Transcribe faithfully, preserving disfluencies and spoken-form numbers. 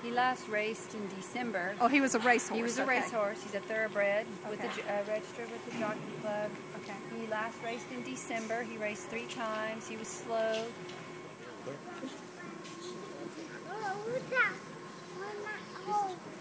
He last raced in December. Oh, he was a racehorse. He was a okay. racehorse. He's a thoroughbred with Okay. the uh, registered with the Jockey Club. Okay. He last raced in December. He raced three times. He was slow. Oh, who's that? Mama, oh.